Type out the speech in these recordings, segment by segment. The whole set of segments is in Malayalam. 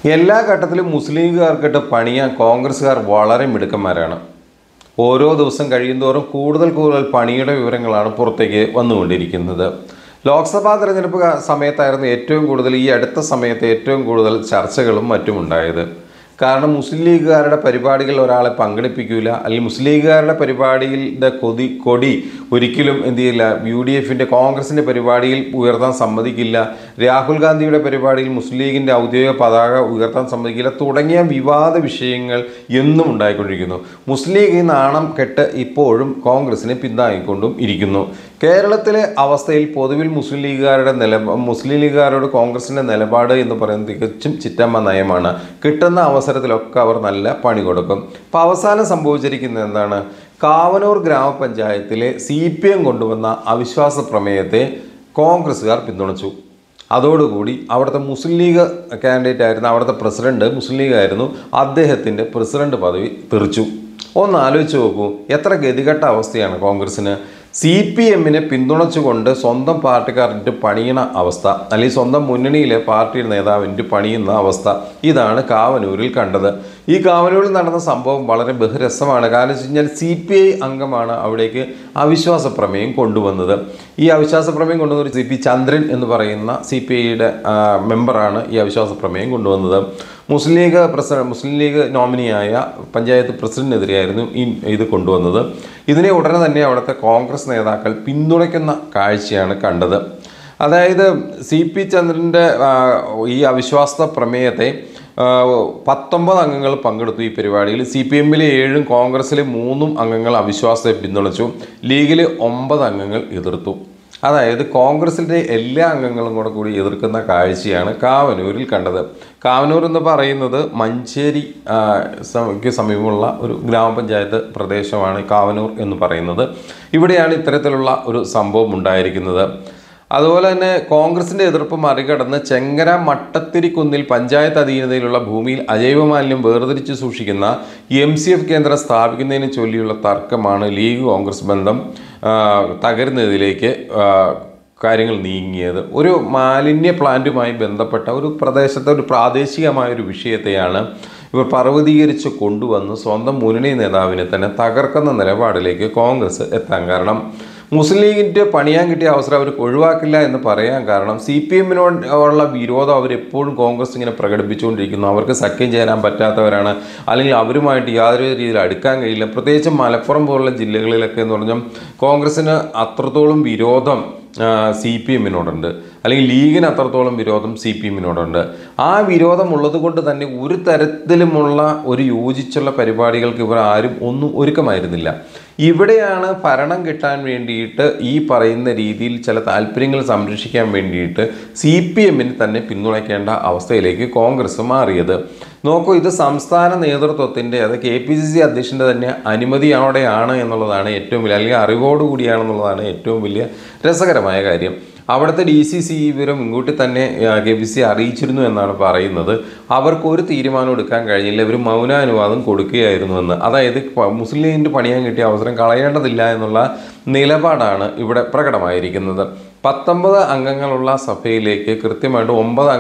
എല്ലാ ഘട്ടത്തിലും മുസ്ലിം ലീഗുകാർക്കിട്ട് പണിയാൻ കോൺഗ്രസ്സുകാർ വളരെ മിടുക്കന്മാരാണ്. ഓരോ ദിവസം കഴിയുന്തോറും കൂടുതൽ പണിയുടെ വിവരങ്ങളാണ് പുറത്തേക്ക് വന്നുകൊണ്ടിരിക്കുന്നത്. ലോക്സഭാ തെരഞ്ഞെടുപ്പ് സമയത്തായിരുന്നു ഏറ്റവും കൂടുതൽ, ഈ അടുത്ത സമയത്ത് ഏറ്റവും കൂടുതൽ ചർച്ചകളും മറ്റും ഉണ്ടായത്. കാരണം മുസ്ലിം ലീഗുകാരുടെ പരിപാടികൾ ഒരാളെ പങ്കെടുപ്പിക്കില്ല, അല്ലെങ്കിൽ മുസ്ലിം ലീഗുകാരുടെ പരിപാടിയുടെ കൊടി ഒരിക്കലും എന്ത് ചെയ്യില്ല, UDFിൻ്റെ കോൺഗ്രസിൻ്റെ പരിപാടിയിൽ ഉയർത്താൻ സമ്മതിക്കില്ല, രാഹുൽ ഗാന്ധിയുടെ പരിപാടിയിൽ മുസ്ലിം ലീഗിൻ്റെ ഔദ്യോഗിക പതാക ഉയർത്താൻ സമ്മതിക്കില്ല തുടങ്ങിയ വിവാദ വിഷയങ്ങൾ എന്നും ഉണ്ടായിക്കൊണ്ടിരിക്കുന്നു. മുസ്ലിം ലീഗ് നാണം കെട്ട് ഇപ്പോഴും കോൺഗ്രസിനെ പിന്താങ്ങിക്കൊണ്ടും ഇരിക്കുന്നു. കേരളത്തിലെ അവസ്ഥയിൽ പൊതുവിൽ മുസ്ലിം ലീഗുകാരോട് കോൺഗ്രസിൻ്റെ നിലപാട് എന്ന് പറയുന്നത് തികച്ചും ചിറ്റമ്മ നയമാണ്. കിട്ടുന്ന അവസരത്തിലൊക്കെ അവർ നല്ല പണി കൊടുക്കും. അപ്പോൾ അവസാനം സംഭവിച്ചിരിക്കുന്നത് എന്താണ്? കാവനൂർ ഗ്രാമപഞ്ചായത്തിലെ CPM കൊണ്ടുവന്ന അവിശ്വാസ പ്രമേയത്തെ കോൺഗ്രസ്സുകാർ പിന്തുണച്ചു. അതോടുകൂടി അവിടുത്തെ മുസ്ലിം ലീഗ് കാൻഡിഡേറ്റ് ആയിരുന്ന അവിടുത്തെ പ്രസിഡന്റ് മുസ്ലിം ലീഗ് ആയിരുന്നു, അദ്ദേഹത്തിൻ്റെ പ്രസിഡന്റ് പദവി തെറിച്ചു. ഒന്ന് ആലോചിച്ച് നോക്കൂ, എത്ര ഗതികെട്ട അവസ്ഥയാണ് കോൺഗ്രസ്സിന്. CPMനെ പിന്തുണച്ചുകൊണ്ട് സ്വന്തം പാർട്ടിക്കാരൻ്റെ പണിയണ അവസ്ഥ, അല്ലെങ്കിൽ സ്വന്തം മുന്നണിയിലെ പാർട്ടിയുടെ നേതാവിൻ്റെ പണിയുന്ന അവസ്ഥ, ഇതാണ് കാവനൂരിൽ കണ്ടത്. ഈ കാവനൂരിൽ നടന്ന സംഭവം വളരെ ബഹുരസമാണ്. കാരണം വെച്ച് കഴിഞ്ഞാൽ CPI അംഗമാണ് അവിടേക്ക് അവിശ്വാസ പ്രമേയം കൊണ്ടുവന്നത്. ഈ അവിശ്വാസ പ്രമേയം കൊണ്ടുവന്ന CP ചന്ദ്രൻ എന്ന് പറയുന്ന CPIയുടെ മെമ്പറാണ് ഈ അവിശ്വാസ പ്രമേയം കൊണ്ടുവന്നത്. മുസ്ലിം ലീഗ് നോമിനിയായ പഞ്ചായത്ത് പ്രസിഡന്റിനെതിരെയായിരുന്നു ഇത് കൊണ്ടുവന്നത്. ഇതിനെ ഉടനെ തന്നെ അവിടുത്തെ കോൺഗ്രസ് നേതാക്കൾ പിന്തുണയ്ക്കുന്ന കാഴ്ചയാണ് കണ്ടത്. അതായത് CP ചന്ദ്രൻ്റെ ഈ അവിശ്വാസ പ്രമേയത്തെ 19 അംഗങ്ങൾ പങ്കെടുത്തു ഈ പരിപാടിയിൽ. CPMലെ 7 കോൺഗ്രസ്സിലെ 3 അംഗങ്ങൾ അവിശ്വാസത്തെ പിന്തുണച്ചു. ലീഗിൽ 9 അംഗങ്ങൾ എതിർത്തു. അതായത് കോൺഗ്രസിൻ്റെ എല്ലാ അംഗങ്ങളും കൂടി എതിർക്കുന്ന കാഴ്ചയാണ് കാവനൂരിൽ കണ്ടത്. കാവനൂർ എന്ന് പറയുന്നത് മഞ്ചേരി സമീപമുള്ള ഒരു ഗ്രാമപഞ്ചായത്ത് പ്രദേശമാണ് കാവനൂർ എന്ന് പറയുന്നത്. ഇവിടെയാണ് ഇത്തരത്തിലുള്ള ഒരു സംഭവം ഉണ്ടായിരിക്കുന്നത്. അതുപോലെ തന്നെ കോൺഗ്രസിൻ്റെ എതിർപ്പ് മറികടന്ന് ചെങ്കര മട്ടത്തിരിക്കുന്നിൽ പഞ്ചായത്ത് അധീനതയിലുള്ള ഭൂമിയിൽ അജൈവമാലിന്യം വേർതിരിച്ച് സൂക്ഷിക്കുന്ന MCF കേന്ദ്രം സ്ഥാപിക്കുന്നതിന് ചൊല്ലിയുള്ള തർക്കമാണ് ലീഗ് കോൺഗ്രസ് ബന്ധം തകരുന്നതിലേക്ക് കാര്യങ്ങൾ നീങ്ങിയത്. ഒരു മാലിന്യ പ്ലാന്റുമായി ബന്ധപ്പെട്ട ഒരു പ്രദേശത്തെ ഒരു പ്രാദേശികമായൊരു വിഷയത്തെയാണ് ഇവർ പർവ്വതീകരിച്ച് കൊണ്ടുവന്ന് സ്വന്തം മുന്നണി നേതാവിനെ തന്നെ തകർക്കുന്ന നിലപാടിലേക്ക് കോൺഗ്രസ് എത്താൻ കാരണം, മുസ്ലിം ലീഗിൻ്റെ പണിയാൻ കിട്ടിയ അവസരം അവർ ഒഴിവാക്കില്ല എന്ന് പറയാൻ കാരണം CPMനോടുള്ള വിരോധം അവരെപ്പോഴും കോൺഗ്രസ് ഇങ്ങനെ പ്രകടിപ്പിച്ചുകൊണ്ടിരിക്കുന്നു. അവർക്ക് സഖ്യം ചേരാൻ പറ്റാത്തവരാണ്, അല്ലെങ്കിൽ അവരുമായിട്ട് യാതൊരു രീതിയിൽ അടുക്കാൻ കഴിയില്ല. പ്രത്യേകിച്ച് മലപ്പുറം പോലുള്ള ജില്ലകളിലൊക്കെ എന്ന് പറഞ്ഞാൽ കോൺഗ്രസ്സിന് അത്രത്തോളം വിരോധം CPMനോടുണ്ട്, അല്ലെങ്കിൽ ലീഗിന് അത്രത്തോളം വിരോധം CPMനോടുണ്ട്. ആ വിരോധം ഉള്ളത് കൊണ്ട് തന്നെ ഒരു തരത്തിലുമുള്ള ഒരു യോജിച്ചുള്ള പരിപാടികൾക്ക് ഇവർ ആരും ഒന്നും ഒരുക്കമായിരുന്നില്ല. ഇവിടെയാണ് ഭരണം കിട്ടാൻ വേണ്ടിയിട്ട് ഈ പറയുന്ന രീതിയിൽ ചില താല്പര്യങ്ങൾ സംരക്ഷിക്കാൻ വേണ്ടിയിട്ട് CPMനെ തന്നെ പിന്തുണയ്ക്കേണ്ട അവസ്ഥയിലേക്ക് കോൺഗ്രസ് മാറിയത്. നോക്കൂ, ഇത് സംസ്ഥാന നേതൃത്വത്തിൻ്റെ, അത് KPCC അധ്യക്ഷൻ്റെ തന്നെ അനുമതിയോടെയാണ് എന്നുള്ളതാണ് ഏറ്റവും വലിയ, അല്ലെങ്കിൽ അറിവോടുകൂടിയാണെന്നുള്ളതാണ് ഏറ്റവും വലിയ രസകരമായ കാര്യം. അവിടുത്തെ DCC വിവരം മുൻകൂട്ടി തന്നെ KPCC അറിയിച്ചിരുന്നു എന്നാണ് പറയുന്നത്. അവർക്കൊരു തീരുമാനം എടുക്കാൻ കഴിഞ്ഞില്ല, ഇവർ മൗനാനുവാദം കൊടുക്കുകയായിരുന്നു എന്ന്. അതായത് മുസ്ലിം ലീഗിൻ്റെ പണിയാൻ കിട്ടിയ അവസരം കളയേണ്ടതില്ല എന്നുള്ള നിലപാടാണ് ഇവിടെ പ്രകടമായിരിക്കുന്നത്. 19 അംഗങ്ങളുള്ള സഭയിലേക്ക് കൃത്യമായിട്ട്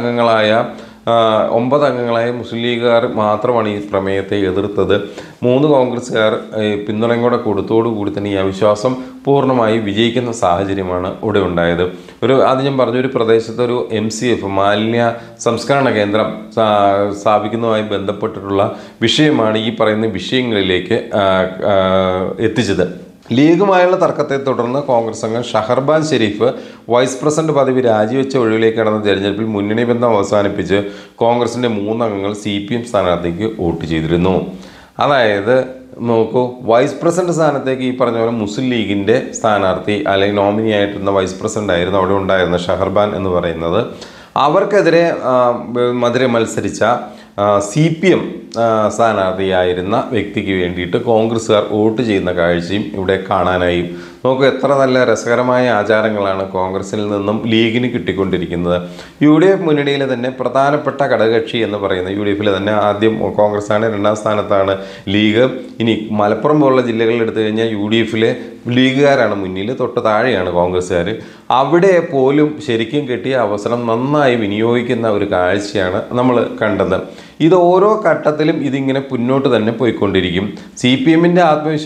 9 അംഗങ്ങളായ മുസ്ലിം ലീഗുകാർ മാത്രമാണ് ഈ പ്രമേയത്തെ എതിർത്തത്. 3 കോൺഗ്രസ്സുകാർ പിന്തുണയോടെ കൊടുത്തോടുകൂടി തന്നെ ഈ അവിശ്വാസം പൂർണ്ണമായി വിജയിക്കുന്ന സാഹചര്യമാണ് ഇവിടെ ഉണ്ടായത്. ആദ്യം ഞാൻ പറഞ്ഞ ഒരു പ്രദേശത്ത് ഒരു MCF മാലിന്യ സംസ്കരണ കേന്ദ്രം സ്ഥാപിക്കുന്നതുമായി ബന്ധപ്പെട്ടിട്ടുള്ള വിഷയമാണ് ഈ പറയുന്ന വിഷയങ്ങളിലേക്ക് എത്തിച്ചത്. ലീഗുമായുള്ള തർക്കത്തെ തുടർന്ന് കോൺഗ്രസ് അംഗം ഷഹർബാൻ ഷെരീഫ് വൈസ് പ്രസിഡന്റ് പദവി രാജിവെച്ച ഒഴിവിലേക്ക് നടന്ന തെരഞ്ഞെടുപ്പിൽ മുന്നണി ബന്ധം അവസാനിപ്പിച്ച് കോൺഗ്രസിൻ്റെ 3 അംഗങ്ങൾ CPM സ്ഥാനാർത്ഥിക്ക് വോട്ട് ചെയ്തിരുന്നു. അതായത് നോക്കൂ, വൈസ് പ്രസിഡന്റ് സ്ഥാനത്തേക്ക് ഈ പറഞ്ഞ പോലെ മുസ്ലിം ലീഗിൻ്റെ സ്ഥാനാർത്ഥി അല്ലെങ്കിൽ നോമിനി ആയിട്ടിരുന്ന വൈസ് പ്രസിഡന്റ് ആയിരുന്നു അവിടെ ഉണ്ടായിരുന്ന ഷഹർബാൻ എന്ന് പറയുന്നത്. അവർക്കെതിരെ മത്സരിച്ച CPM സ്ഥാനാർത്ഥിയായിരുന്ന വ്യക്തിക്ക് വേണ്ടിയിട്ട് കോൺഗ്രസ്സുകാർ വോട്ട് ചെയ്യുന്ന കാഴ്ചയും ഇവിടെ കാണാനായി. നോക്കൂ, എത്ര നല്ല രസകരമായ ആചാരങ്ങളാണ് കോൺഗ്രസിൽ നിന്നും ലീഗിന് കിട്ടിക്കൊണ്ടിരിക്കുന്നത്. UDF മുന്നണിയിലെ തന്നെ പ്രധാനപ്പെട്ട ഘടകകക്ഷി എന്ന് പറയുന്ന UDFിൽ തന്നെ ആദ്യം കോൺഗ്രസ്സാണ്, 2ാം സ്ഥാനത്താണ് ലീഗ്. ഇനി മലപ്പുറം പോലുള്ള ജില്ലകളിൽ എടുത്തു കഴിഞ്ഞാൽ UDFിലെ ലീഗുകാരാണ് മുന്നിൽ, തൊട്ട് താഴെയാണ് കോൺഗ്രസ്സുകാർ. അവിടെ പോലും ശരിക്കും കിട്ടിയ അവസരം നന്നായി വിനിയോഗിക്കുന്ന ഒരു കാഴ്ചയാണ് നമ്മൾ കണ്ടത്. ഇത് ഓരോ ഘട്ടത്തിലും ഇതിങ്ങനെ മുന്നോട്ട് തന്നെ പോയിക്കൊണ്ടിരിക്കും. CPMൻ്റെ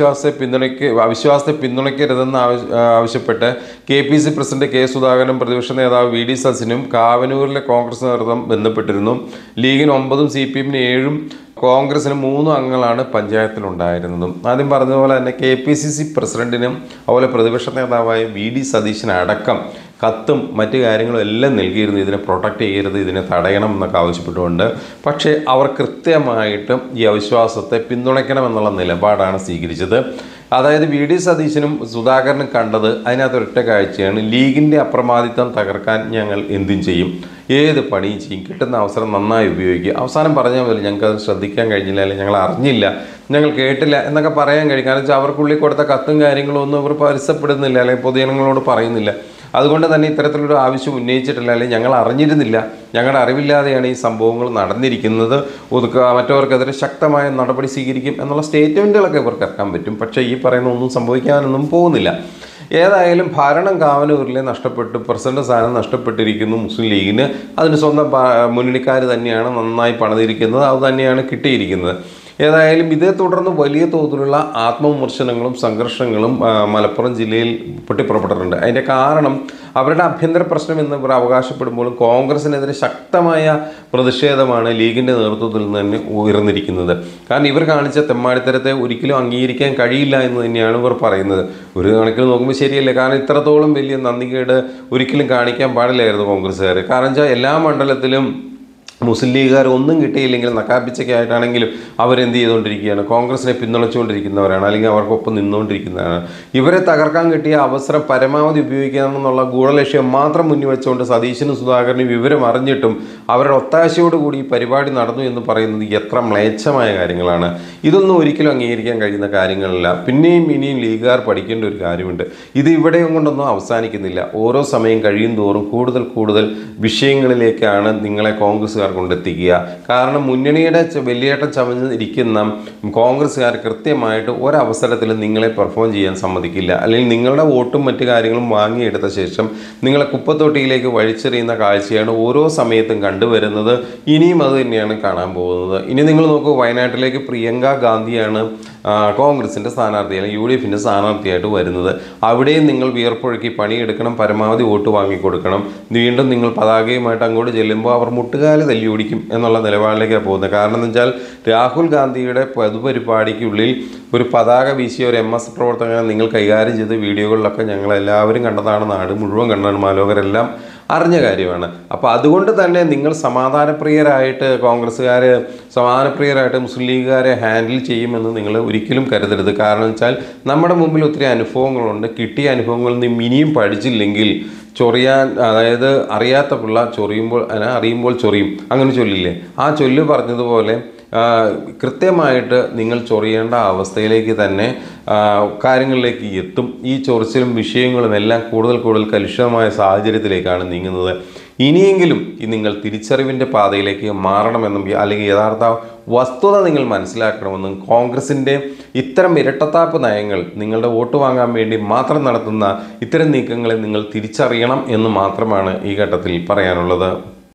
അവിശ്വാസത്തെ പിന്തുണയ്ക്കരുതെന്ന് ആവശ്യപ്പെട്ട് KPC പ്രസിഡന്റ് K സുധാകരനും പ്രതിപക്ഷ നേതാവ് VD സച്ചിനും കാവനൂരിലെ കോൺഗ്രസ് നേതൃത്വം ബന്ധപ്പെട്ടിരുന്നു. ലീഗിന് 9ഉം CPMന് 7ഉം കോൺഗ്രസിന് 3 അംഗങ്ങളാണ് പഞ്ചായത്തിലുണ്ടായിരുന്നതും. ആദ്യം പറഞ്ഞതുപോലെ തന്നെ KPCC പ്രസിഡന്റിനും അതുപോലെ പ്രതിപക്ഷ നേതാവായ VD സതീശനടക്കം കത്തും മറ്റു കാര്യങ്ങളും എല്ലാം നൽകിയിരുന്നു, ഇതിനെ പ്രൊട്ടക്റ്റ് ചെയ്യരുത്, ഇതിനെ തടയണം എന്നൊക്കെ ആവശ്യപ്പെട്ടുകൊണ്ട്. പക്ഷേ അവർ കൃത്യമായിട്ടും ഈ അവിശ്വാസത്തെ പിന്തുണയ്ക്കണമെന്നുള്ള നിലപാടാണ് സ്വീകരിച്ചത്. അതായത് VD സതീശനും സുധാകരനും കണ്ടത് അതിനകത്തൊരൊറ്റ കാഴ്ചയാണ്, ലീഗിൻ്റെ അപ്രമാദിത്വം തകർക്കാൻ ഞങ്ങൾ എന്തും ചെയ്യും, ഏത് പണിയും ചെയ്യും, കിട്ടുന്ന അവസരം നന്നായി ഉപയോഗിക്കുക. അവസാനം പറഞ്ഞാൽ മതി, ഞങ്ങൾക്കത് ശ്രദ്ധിക്കാൻ കഴിഞ്ഞില്ല, അല്ലെങ്കിൽ ഞങ്ങൾ അറിഞ്ഞില്ല, ഞങ്ങൾ കേട്ടില്ല എന്നൊക്കെ പറയാൻ കഴിയും. കാരണം വെച്ചാൽ അവർക്കുള്ളിൽ കൊടുത്ത കത്തും കാര്യങ്ങളും ഒന്നും അവർ പരസ്യപ്പെടുന്നില്ല, അല്ലെങ്കിൽ പൊതുജനങ്ങളോട് പറയുന്നില്ല. അതുകൊണ്ട് തന്നെ ഇത്തരത്തിലൊരു ആവശ്യം ഉന്നയിച്ചിട്ടില്ല, അല്ലെങ്കിൽ ഞങ്ങൾ അറിഞ്ഞിരുന്നില്ല, ഞങ്ങളുടെ അറിവില്ലാതെയാണ് ഈ സംഭവങ്ങൾ നടന്നിരിക്കുന്നത്, മറ്റവർക്കെതിരെ ശക്തമായ നടപടി സ്വീകരിക്കും എന്നുള്ള സ്റ്റേറ്റ്മെൻറ്റുകളൊക്കെ ഇവർക്ക് ഇറക്കാൻ പറ്റും. പക്ഷേ ഈ പറയുന്ന ഒന്നും സംഭവിക്കാനൊന്നും പോകുന്നില്ല. ഏതായാലും ഭരണം കാവനൂരിലെ നഷ്ടപ്പെട്ടു, പ്രസിഡന്റ് സ്ഥാനം നഷ്ടപ്പെട്ടിരിക്കുന്നു മുസ്ലിം ലീഗിന്. അതിന് സ്വന്തം മുന്നണിക്കാർ തന്നെയാണ് നന്നായി പണിതിരിക്കുന്നത്, അത് തന്നെയാണ് കിട്ടിയിരിക്കുന്നത്. ഏതായാലും ഇതേ തുടർന്ന് വലിയ തോതിലുള്ള ആത്മവിമർശനങ്ങളും സംഘർഷങ്ങളും മലപ്പുറം ജില്ലയിൽ പൊട്ടിപ്പുറപ്പെട്ടിട്ടുണ്ട്. അതിൻ്റെ കാരണം അവരുടെ ആഭ്യന്തര പ്രശ്നം എന്ന് ഇവർ അവകാശപ്പെടുമ്പോഴും കോൺഗ്രസിനെതിരെ ശക്തമായ പ്രതിഷേധമാണ് ലീഗിൻ്റെ നേതൃത്വത്തിൽ നിന്ന് തന്നെ ഉയർന്നിരിക്കുന്നത്. കാരണം ഇവർ കാണിച്ച തെമ്മാടിത്തരത്തെ ഒരിക്കലും അംഗീകരിക്കാൻ കഴിയില്ല എന്ന് തന്നെയാണ് ഇവർ പറയുന്നത്. ഒരു കണക്കിൽ നോക്കുമ്പോൾ ശരിയല്ലേ, കാരണം ഇത്രത്തോളം വലിയ നന്ദികേട് ഒരിക്കലും കാണിക്കാൻ പാടില്ലായിരുന്നു കോൺഗ്രസ്സുകാർ. കാരണം വെച്ചാൽ എല്ലാ മണ്ഡലത്തിലും മുസ്ലിം ലീഗുകാർ ഒന്നും കിട്ടിയില്ലെങ്കിൽ നക്കാപ്പിച്ചയ്ക്കായിട്ടാണെങ്കിലും അവരെന്ത് ചെയ്തുകൊണ്ടിരിക്കുകയാണ്, കോൺഗ്രസിനെ പിന്തുണച്ചുകൊണ്ടിരിക്കുന്നവരാണ്, അല്ലെങ്കിൽ അവർക്കൊപ്പം നിന്നുകൊണ്ടിരിക്കുന്നവരാണ്. ഇവരെ തകർക്കാൻ കിട്ടിയ അവസരം പരമാവധി ഉപയോഗിക്കാമെന്നുള്ള ഗൂഢലക്ഷ്യം മാത്രം മുന്നിൽ വെച്ചുകൊണ്ട് സതീശനും സുധാകരനും വിവരം അറിഞ്ഞിട്ടും അവരുടെ ഒത്താശയോടുകൂടി ഈ പരിപാടി നടന്നു എന്ന് പറയുന്നത് എത്ര മ്ലേച്ഛമായ കാര്യങ്ങളാണ്. ഇതൊന്നും ഒരിക്കലും അംഗീകരിക്കാൻ കഴിയുന്ന കാര്യങ്ങളല്ല. പിന്നെയും ഇനിയും ലീഗുകാർ പഠിക്കേണ്ട ഒരു കാര്യമുണ്ട്. ഇത് ഇവിടെയും കൊണ്ടൊന്നും അവസാനിക്കുന്നില്ല. ഓരോ സമയം കഴിയും തോറും കൂടുതൽ വിഷയങ്ങളിലേക്കാണ് നിങ്ങളെ കോൺഗ്രസ്സുകാർ കൊണ്ടെത്തിക്കുക. കാരണം മുന്നണിയുടെ വലിയേട്ടം ചമഞ്ഞിരിക്കുന്ന കോൺഗ്രസ്സുകാർ കൃത്യമായിട്ട് ഒരവസരത്തിലും നിങ്ങളെ പെർഫോം ചെയ്യാൻ സമ്മതിക്കില്ല. അല്ലെങ്കിൽ നിങ്ങളുടെ വോട്ടും മറ്റു കാര്യങ്ങളും വാങ്ങിയെടുത്ത ശേഷം നിങ്ങളെ കുപ്പത്തൊട്ടിയിലേക്ക് വഴിച്ചെറിയുന്ന കാഴ്ചയാണ് ഓരോ സമയത്തും കണ്ടുവരുന്നത്. ഇനിയും അത് തന്നെയാണ് കാണാൻ പോകുന്നത്. ഇനി നിങ്ങൾ നോക്കൂ, വയനാട്ടിലേക്ക് പ്രിയങ്ക ഗാന്ധിയാണ് കോൺഗ്രസിൻ്റെ സ്ഥാനാർത്ഥി, അല്ലെങ്കിൽ UDFിൻ്റെ സ്ഥാനാർത്ഥിയായിട്ട് വരുന്നത്. അവിടെയും നിങ്ങൾ വിയർപ്പൊഴുക്കി പണിയെടുക്കണം, പരമാവധി വോട്ട് വാങ്ങിക്കൊടുക്കണം. വീണ്ടും നിങ്ങൾ പതാകയുമായിട്ട് അങ്ങോട്ട് ചെല്ലുമ്പോൾ അവർ മുട്ടുകാല് തല്ലി ഓടിക്കും എന്നുള്ള നിലപാടിലേക്കാണ് പോകുന്നത്. കാരണം എന്ന് വെച്ചാൽ രാഹുൽ ഗാന്ധിയുടെ പൊതുപരിപാടിക്കുള്ളിൽ ഒരു പതാക വീശിയ ഒരു MS പ്രവർത്തകനെ നിങ്ങൾ കൈകാര്യം ചെയ്ത വീഡിയോകളിലൊക്കെ ഞങ്ങളെല്ലാവരും കണ്ടതാണ്, നാട് മുഴുവൻ കണ്ടാണ്, മാലോകരെല്ലാം അറിഞ്ഞ കാര്യമാണ്. അപ്പോൾ അതുകൊണ്ട് തന്നെ നിങ്ങൾ സമാധാനപ്രിയരായിട്ട് സമാധാനപ്രിയരായിട്ട് മുസ്ലിം ലീഗുകാരെ ഹാൻഡിൽ ചെയ്യുമെന്ന് നിങ്ങൾ ഒരിക്കലും കരുതരുത്. കാരണം വെച്ചാൽ നമ്മുടെ മുമ്പിൽ ഒത്തിരി അനുഭവങ്ങളുണ്ട്. കിട്ടിയ അനുഭവങ്ങളിൽ നിന്ന് ഇനിയും പഠിച്ചില്ലെങ്കിൽ ചൊറിയാൻ, അതായത് അറിയാത്ത പിള്ള അറിയുമ്പോൾ ചൊറിയും, അങ്ങനെ ചൊല്ലില്ലേ? ആ ചൊല്ല് പറഞ്ഞതുപോലെ കൃത്യമായിട്ട് നിങ്ങൾ ചൊറിയേണ്ട അവസ്ഥയിലേക്ക് തന്നെ കാര്യങ്ങളിലേക്ക് എത്തും. ഈ ചൊറിച്ചിലും വിഷയങ്ങളും എല്ലാം കൂടുതൽ കലുഷിതമായ സാഹചര്യത്തിലേക്കാണ് നീങ്ങുന്നത്. ഇനിയെങ്കിലും നിങ്ങൾ തിരിച്ചറിവിൻ്റെ പാതയിലേക്ക് മാറണമെന്നും, അല്ലെങ്കിൽ യഥാർത്ഥ വസ്തുത നിങ്ങൾ മനസ്സിലാക്കണമെന്നും, കോൺഗ്രസിൻ്റെ ഇത്തരം ഇരട്ടത്താപ്പ് നയങ്ങൾ, നിങ്ങളുടെ വോട്ട് വാങ്ങാൻ വേണ്ടി മാത്രം നടത്തുന്ന ഇത്തരം നീക്കങ്ങളെ നിങ്ങൾ തിരിച്ചറിയണം എന്ന് മാത്രമാണ് ഈ ഘട്ടത്തിൽ പറയാനുള്ളത്.